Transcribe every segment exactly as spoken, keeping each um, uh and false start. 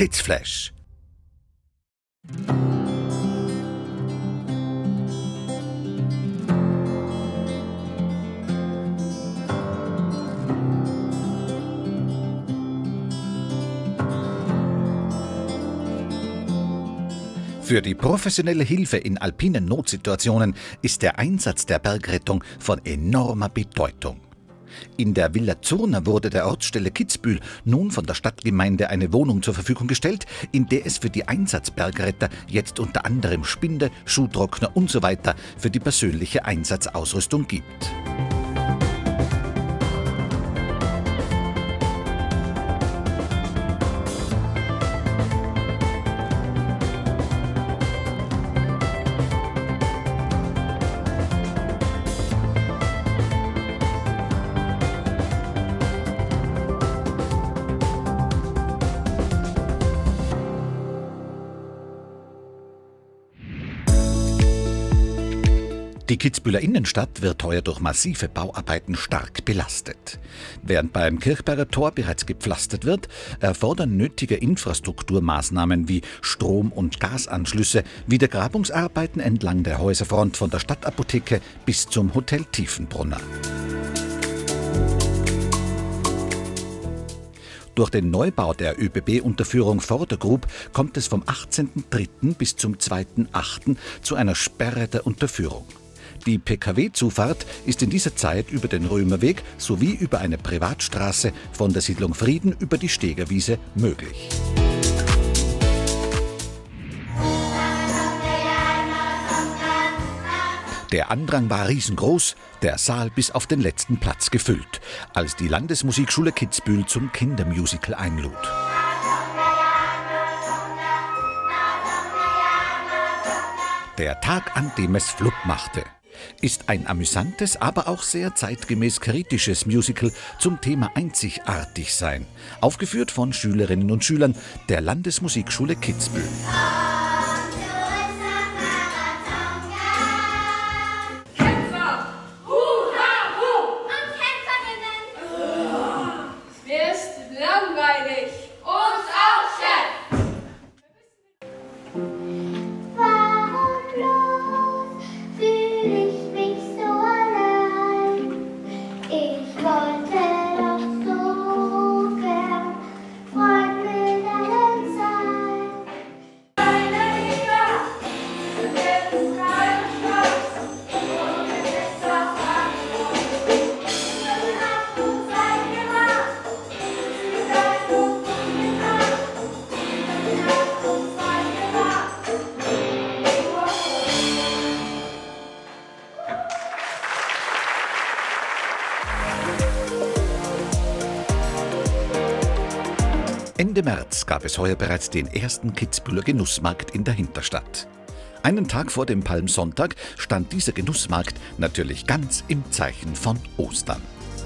Kids Flash. Für die professionelle Hilfe in alpinen Notsituationen ist der Einsatz der Bergrettung von enormer Bedeutung. In der Villa Zurner wurde der Ortsstelle Kitzbühel nun von der Stadtgemeinde eine Wohnung zur Verfügung gestellt, in der es für die Einsatzbergretter jetzt unter anderem Spinde, Schuhtrockner usw. für die persönliche Einsatzausrüstung gibt. Die Kitzbüheler Innenstadt wird heuer durch massive Bauarbeiten stark belastet. Während beim Kirchberger Tor bereits gepflastert wird, erfordern nötige Infrastrukturmaßnahmen wie Strom- und Gasanschlüsse Wiedergrabungsarbeiten entlang der Häuserfront von der Stadtapotheke bis zum Hotel Tiefenbrunner. Durch den Neubau der ÖBB-Unterführung Vordergrub kommt es vom achtzehnten dritten bis zum zweiten achten zu einer Sperre der Unterführung. Die P K W-Zufahrt ist in dieser Zeit über den Römerweg sowie über eine Privatstraße von der Siedlung Frieden über die Stegerwiese möglich. Der Andrang war riesengroß, der Saal bis auf den letzten Platz gefüllt, als die Landesmusikschule Kitzbühel zum Kindermusical einlud. Der Tag, an dem es flupp machte, ist ein amüsantes, aber auch sehr zeitgemäß kritisches Musical zum Thema Einzigartigsein, aufgeführt von Schülerinnen und Schülern der Landesmusikschule Kitzbühel. Ende März gab es heuer bereits den ersten Kitzbüheler Genussmarkt in der Hinterstadt. Einen Tag vor dem Palmsonntag stand dieser Genussmarkt natürlich ganz im Zeichen von Ostern.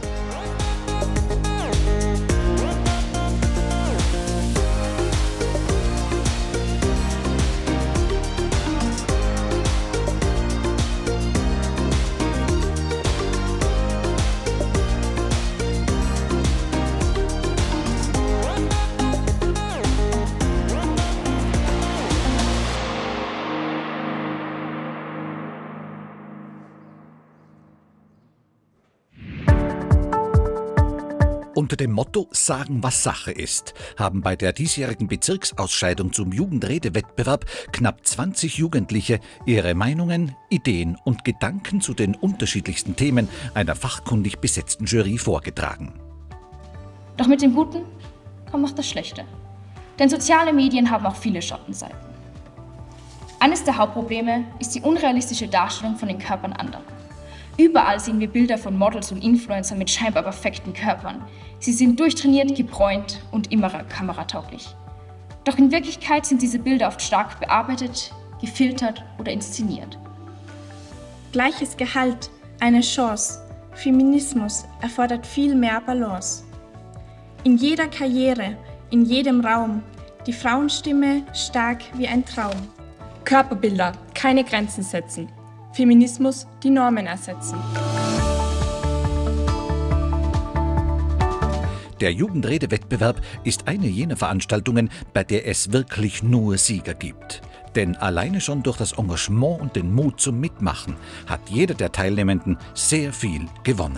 Unter dem Motto »Sagen, was Sache ist« haben bei der diesjährigen Bezirksausscheidung zum Jugendredewettbewerb knapp zwanzig Jugendliche ihre Meinungen, Ideen und Gedanken zu den unterschiedlichsten Themen einer fachkundig besetzten Jury vorgetragen. Doch mit dem Guten kommt noch das Schlechte. Denn soziale Medien haben auch viele Schattenseiten. Eines der Hauptprobleme ist die unrealistische Darstellung von den Körpern anderer. Überall sehen wir Bilder von Models und Influencern mit scheinbar perfekten Körpern. Sie sind durchtrainiert, gebräunt und immer kameratauglich. Doch in Wirklichkeit sind diese Bilder oft stark bearbeitet, gefiltert oder inszeniert. Gleiches Gehalt, eine Chance. Feminismus erfordert viel mehr Balance. In jeder Karriere, in jedem Raum, die Frauenstimme stark wie ein Traum. Körperbilder, keine Grenzen setzen. Feminismus die Normen ersetzen. Der Jugendredewettbewerb ist eine jener Veranstaltungen, bei der es wirklich nur Sieger gibt. Denn alleine schon durch das Engagement und den Mut zum Mitmachen hat jeder der Teilnehmenden sehr viel gewonnen.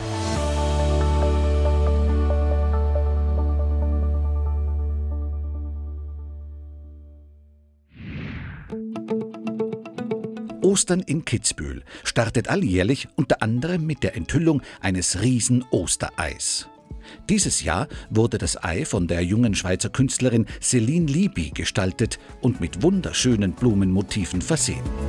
Ostern in Kitzbühel startet alljährlich unter anderem mit der Enthüllung eines riesen Ostereis. Dieses Jahr wurde das Ei von der jungen Schweizer Künstlerin Céline Liby gestaltet und mit wunderschönen Blumenmotiven versehen.